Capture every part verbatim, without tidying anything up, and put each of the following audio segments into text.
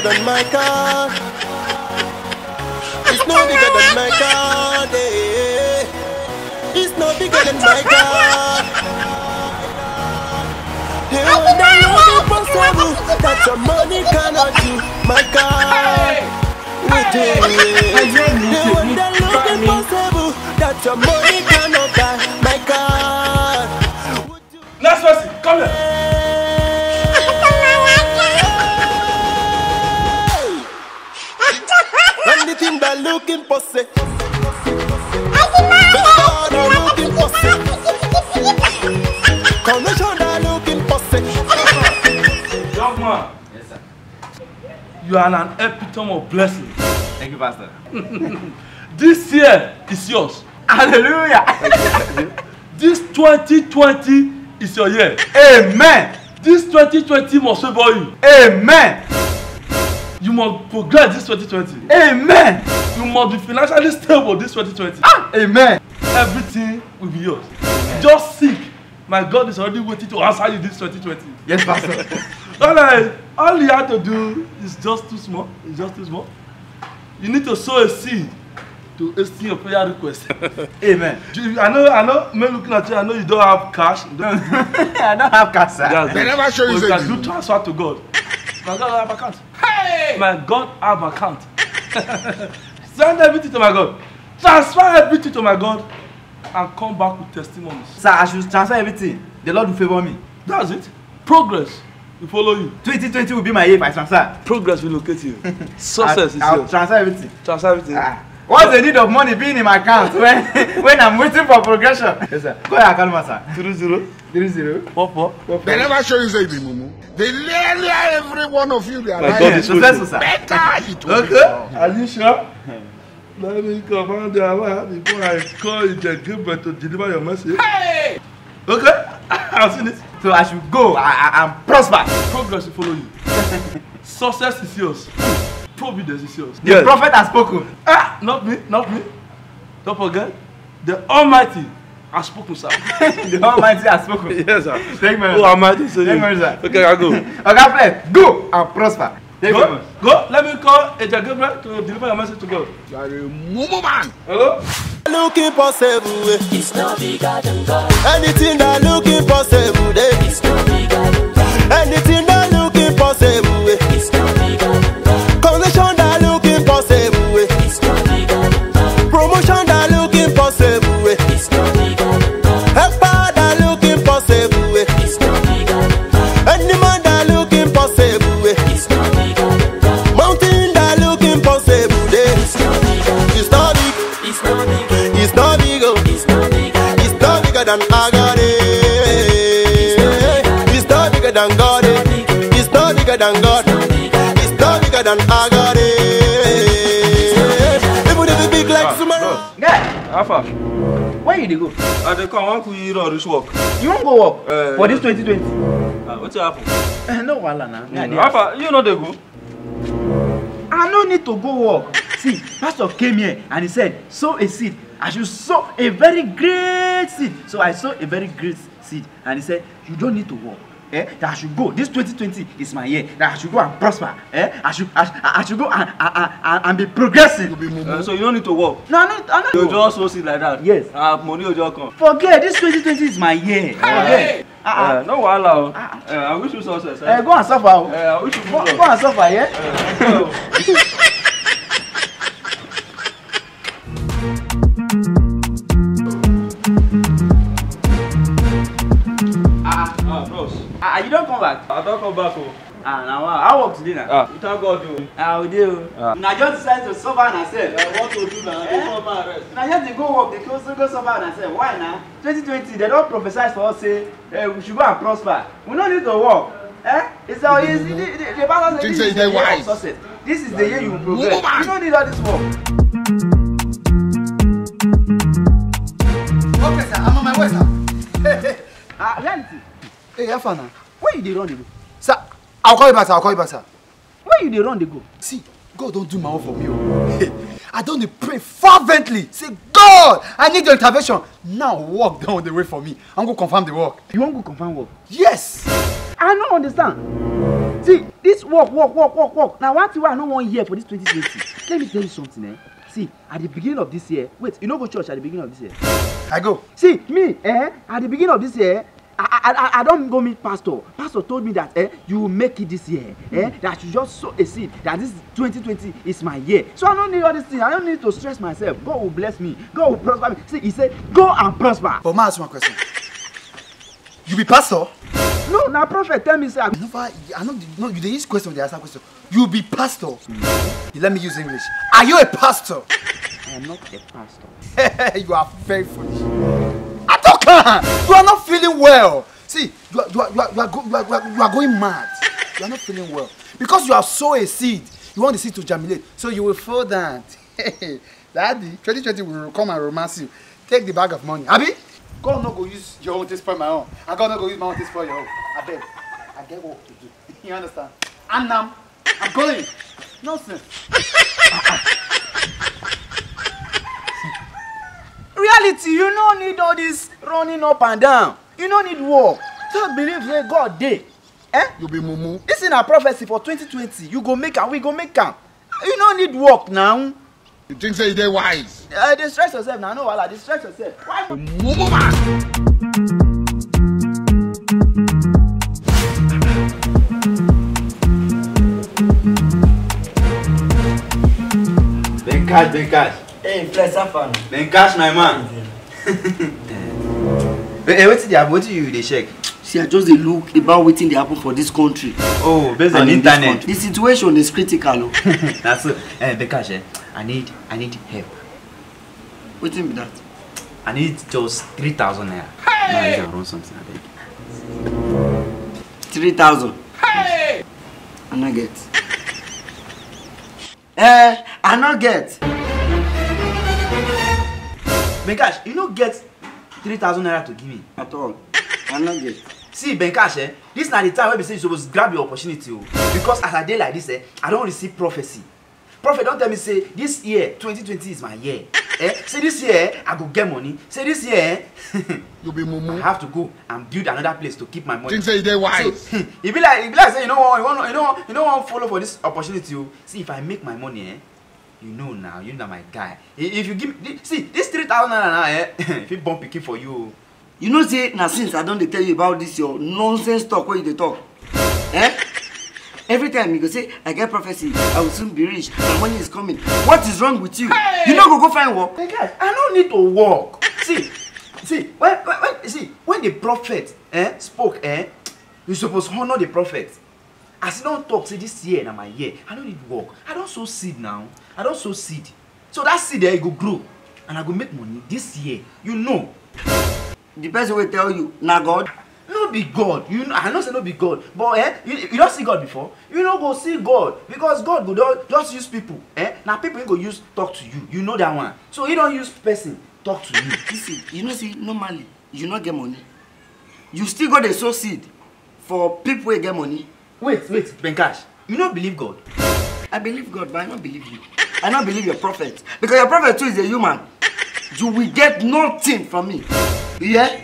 than my God. It's no bigger than my God. Eh. It's no bigger than my God. The one that impossible that your money cannot do, my God. We do it. The one that look impossible that your money cannot buy, my God. Next person, come here. Anything that look impossible, God that look impossible, connection that look impossible. Young man. Yes, sir. You are an epitome of blessing. Thank you, Pastor. This year is yours. Hallelujah. This twenty twenty is your year. Amen. This twenty twenty must favor you. Amen. You must progress this twenty twenty. Amen. You must be financially stable this twenty twenty. Ah, amen. Everything will be yours. Amen. Just seek. My God is already waiting to answer you this twenty twenty. Yes, Pastor. all, right. all you have to do is just too small. It's just too small. You need to sow a seed to hasten your prayer request. Amen. I know, I know, me looking at you, I know you don't have cash. Don't I don't have cash, sir. Yes, they never show you. You can do transfer to God. My God have account. Hey! My God have account. Send everything to my God. Transfer everything to my God and come back with testimonies. Sir, I should transfer everything. The Lord will favor me. That's it. Progress will follow you. twenty twenty will be my year if I transfer. Progress will locate you. Success is I'll yours. transfer everything. Transfer everything. Ah. What's the need of money being in my account when when I'm waiting for progression? Yes, sir. Go ahead, account master. Three zero. Three zero. Four four. They never show you say the mumu. They lay every one of you. They are My lying. God is successful, sir. Better it will be. Okay. Are you sure? Let me come on the alarm before I call you the giver to deliver your message. Hey! Okay. I've seen it. So I should go I, I, and prosper. Progress will follow you. Success is yours. Providence is yours. The yes. prophet has spoken. Ah, not me, not me. Don't forget, the Almighty has spoken, sir. The Almighty has spoken. Yes, sir. Thank you, oh, Almighty, so Thank you, sir. Okay, I'll go. Ogaflex, go and prosper. Thank go, you. Go. Let me call a Gabriel to deliver your message to God. You are a mumu man. Hello. Look impossible. It's not bigger than God. Anything that look impossible. It's not bigger than God. Anything that look impossible. It's not bigger than God. Connection that look impossible. It's not bigger than God. Promotion that look impossible. It's not bigger than God. Help that look impossible. It's not bigger than God. Any man that look impossible. It's not bigger than God. Mountain that look impossible. It's not bigger. It's not big. It's not big. It's not big. It's not bigger. It's not bigger than I got it. It's not bigger than God. It's not bigger than God. It's not bigger than I got it. Even if it big like tomorrow. Guy, How far? where you dey go? I dey come. I want you to reach work. You wan go work Uh, for this twenty twenty? Uh, what's happen? Uh, no wahala na. Me I dey How far? You know they go. I no need to go work. See, pastor came here and he said, sow a seed. I should sow a very great seed. So I sow a very great seed. And he said, you don't need to work. Eh? That I should go. This twenty twenty is my year. That I should go and prosper. Eh? I should I, I should go and, and, and, and be progressing. Be Uh, so you don't need to work. No, I don't, I You don't know. just so sit like that. Yes. Uh, money will just come. Forget, this twenty twenty is my year. Forget. Uh, Uh, uh, no wahala. Ah. Uh, I wish you success. uh, go and suffer. Uh, I wish you Go, good go and suffer, yeah? luck. Ah, Ah, bros. ah, you don't come back. I don't come back. Oh. Ah, now wow. I work today now. Ah, you thank God. Oh. Ah, we do. Ah. Now just decided to suffer and ourselves. I want to do that. I Eh? don't come back rest. Now just dey go work, they also go suffer and ourselves. Why now? twenty twenty, they don't prophesy for us say eh, we should go and prosper. We don't need to work. Eh? It's our it's, the, the, the Bible says Think this say is they the year of wise. success. This is the year you will progress. Woman. You don't need all this work. Okay, sir, I'm on my way, sir. Ah, reality. Hey, have fun now. Where you dey run dey go? Sir, I'll call you back, sir. I'll call you back, sir. Where you dey run dey go? See, God don't do my own for me. Oh. I don't dey pray fervently. Say, God, I need your intervention. Now, work down the way for me. I'm going to confirm the work. You wan go confirm work? Yes. I don't understand. See, this work, work, work, work, work. Now, one thing I don't want here for this twenty twenty. Let me tell you something, eh? See, at the beginning of this year, wait, you don't go church at the beginning of this year? I go. See, me, eh? At the beginning of this year, I, I, I don't go meet pastor. Pastor told me that eh, you will make it this year. Eh, that you just sow a seed. That this twenty twenty is my year. So I don't need all these things. I don't need to stress myself. God will bless me. God will prosper me. See, he said, go and prosper. But ma ask one question. You be pastor? No, now prophet tell me, sir. I never, I know, no, you dey use question, they answer question. You be pastor? Mm-hmm. You let me use English. Are you a pastor? I am not a pastor. You are very foolish. I don't care. You are not feeling well. See, you are, you are, you are, you are, go, you are, you are, you are going mad. You are not feeling well. Because you have sown a seed. You want the seed to germinate. So you will fall down. Daddy, twenty twenty will come and romance you. Take the bag of money. Abi? God no go use your own to spoil my own. And God no go use my own to spoil your own. I beg. I get what to do. You understand? And now, I'm going. Nonsense. Reality, you don't need all this running up and down. You don't need work. Just believe that God did. Eh? You be mumu. This is a prophecy for twenty twenty. You go make am, we go make am. You don't need work now. You think say you dey wise? Uh, distress yourself now. No, wala. Distress yourself. Why? Mumu man. Benkash, Benkash. Hey, Flexer fan. Benkash, my man. Hey, what's the what you they check? See, I just dey look about wetin dey happen for this country. Oh, based on the internet. The situation is critical. That's so. Eh, Benkash, eh, I need, I need help. Wetin be that? I need just three thousand naira. Hey! Now I run something. I beg. Three thousand. Hey! I not get. Eh, I not get. Benkash, you no get three thousand naira to give me At all. I not get. See, Benkash, eh, this na the time where we say you supposed grab your opportunity. Oh. Because as I dey like this, eh, I don't receive prophecy. Prophet don't tell me say this year twenty twenty is my year. Eh? Say this year I go get money. Say this year You be mumu. I have to go and build another place to keep my money. Think say you dey wise? So, it be like it be like say you know what you want you know you know want follow for this opportunity. Oh. See if I make my money, eh, you know now you know my guy. If you give me see this three thousand naira now, eh, if it bump picking for you. You know say na since I don't dey tell you about this your nonsense talk where you dey talk. Eh? Every time you go say, I get prophecy, I will soon be rich, my money is coming. What is wrong with you? Hey! You don't go go find work. Hey guys, I don't need to work. See, see, when, when, when, see, when the prophet eh, spoke, eh, you supposed to honor the prophet. As you don't talk, say this year na my year, I don't need work. I don't sow seed now. I don't sow seed. So that seed there, it go grow. And I go make money this year. You know. The person will tell you, na God. No be God. You know, I know say no be God. But eh, you, you don't see God before. You don't go see God. Because God go just use people. Eh? Now people go use talk to you. You know that one. So you don't use person talk to you. Listen, you know see, normally, you not get money. You still got a sow seed for people who get money. Wait, wait, Benkash. You don't believe God? I believe God, but I don't believe you. I don't believe your prophet. Because your prophet too is a human. You will get nothing from me. Yeah?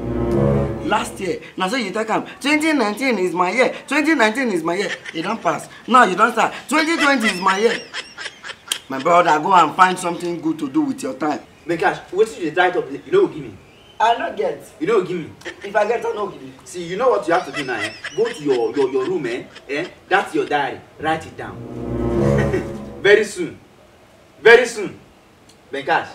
Last year, now so you take him. twenty nineteen is my year. twenty nineteen is my year. You don't pass. Now you don't start. twenty twenty is my year. My brother, go and find something good to do with your time. Benkash, what did you try to you know give me? I not get. You know give me. If I get, I no give you. See, you know what you have to do now, eh? Go to your, your, your room, eh? eh? That's your diary. Write it down. Very soon. Very soon. Benkash.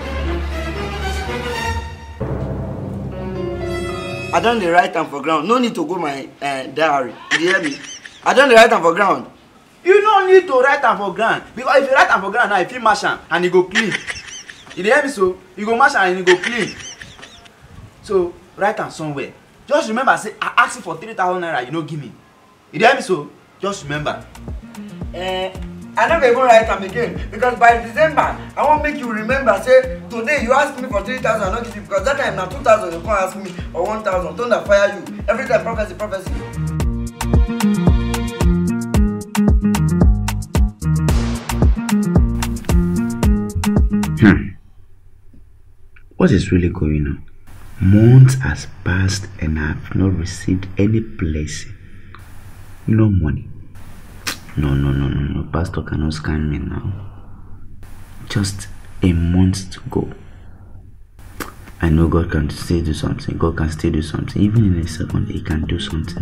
I don't dey write am for ground. No need to go my uh, diary. You hear me? I don't dey write am for ground. You don't need to write am for ground. Because if you write am for ground now, if you mash am and you go clean. You hear me so? You go mash am and you go clean. So write am somewhere. Just remember, say I ask you for three thousand naira, you no give me. You hear me so? Just remember. Uh, I no go even write am again because by December I wan make you remember say today you ask me for three thousand I no give you because that time na two thousand you come ask me or one thousand thunder fire you every time prophecy prophecy. Hmm. What is really going on? Months has passed and I have not received any blessing. No money. No, no, no, no, no. Pastor cannot scam me now. Just a month to go. I know God can still do something. God can still do something. Even in a second, He can do something.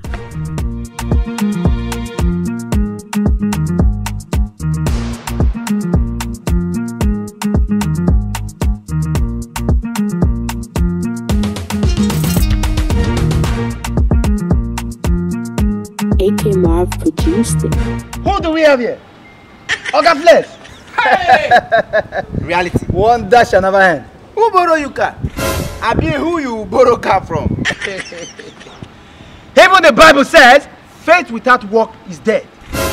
A K Marv produced it. Who do we have here? Ogaflex. Hey! Reality. One dash another hand. Who borrow you car? I mean, who you borrow car from? Even the Bible says, faith without work is dead.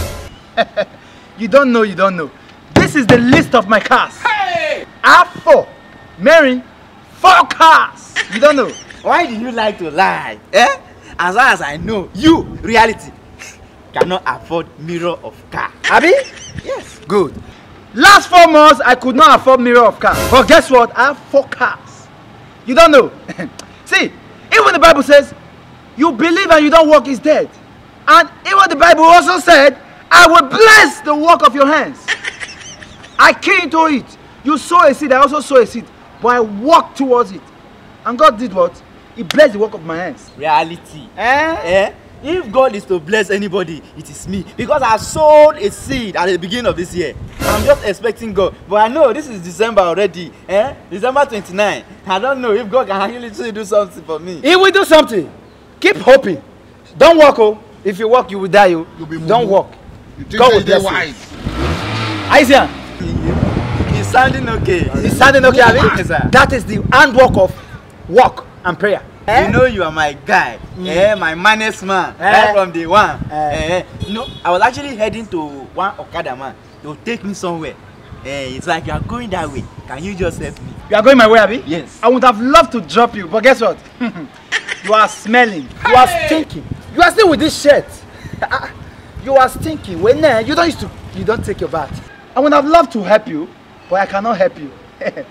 You don't know, you don't know. This is the list of my cars. Hey! I have four. Mary, four cars. You don't know. Why do you like to lie? Eh? As far as I know, you, reality, cannot afford mirror of car. Abi? Yes. Good. Last four months, I could not afford mirror of car. But guess what? I have four cars. You don't know. See, even the Bible says, you believe and you don't work is dead. And even the Bible also said, I will bless the work of your hands. I key into it. You sow a seed, I also sow a seed. But I walk towards it. And God did what? He blessed the work of my hands. Reality. Eh? Eh? If God is to bless anybody, it is me. Because I sowed a seed at the beginning of this year. I'm just expecting God. But I know this is December already. Eh? December twenty-ninth. I don't know if God can actually do something for me. He will do something. Keep hoping. Don't walk, oh. If you walk, you will die, oh. Don't walk. You think God will they bless you. wise? Isaiah, He's sounding okay. he's standing okay, Abi? Yes, sir. That is the handwork of work and prayer. Eh? You know you are my guy, mm. eh, my manest man, Eh? eh, from the one. Eh? Eh, you know, I was actually heading to one Okada man. He'll take me somewhere. Eh, it's like you are going that way. Can you just help me? You are going my way, Abi? Yes. I would have loved to drop you, but guess what? You are smelling. You are stinking. You are still with this shirt. You are stinking. When uh, you don't used to, you don't take your bath. I would have loved to help you, but I cannot help you.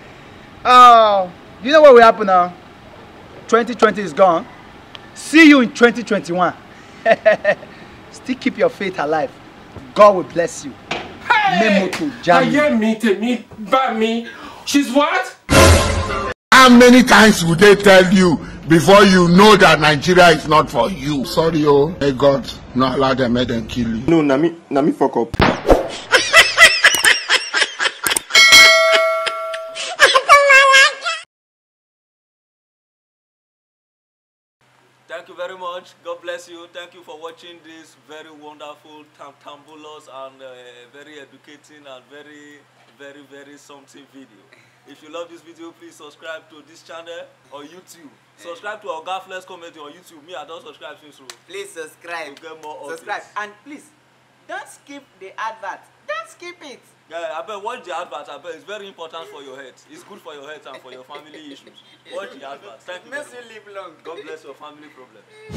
Oh, you know what will happen now? twenty twenty is gone. See you in twenty twenty-one. Still keep your faith alive. God will bless you. Memo to Jam. me, me, by me. She's what? How many times would they tell you before you know that Nigeria is not for you? Sorry, oh, may God not allow them, make them kill you. No, na me, na me fuck up. Thank you very much. God bless you. Thank you for watching this very wonderful, tambulous, and uh, very educating and very, very, very something video. If you love this video, please subscribe to this channel on YouTube. Subscribe to Ogaflex comedy on YouTube. Me, I don't subscribe since. Please subscribe. To get more Subscribe. updates. And please, don't skip the advert. Don't skip it. Yeah, I bet watch the advert. I bet it's very important for your health. It's good for your health and for your family issues. Watch the advert. Thank you. Makes you live long. God bless your family problem.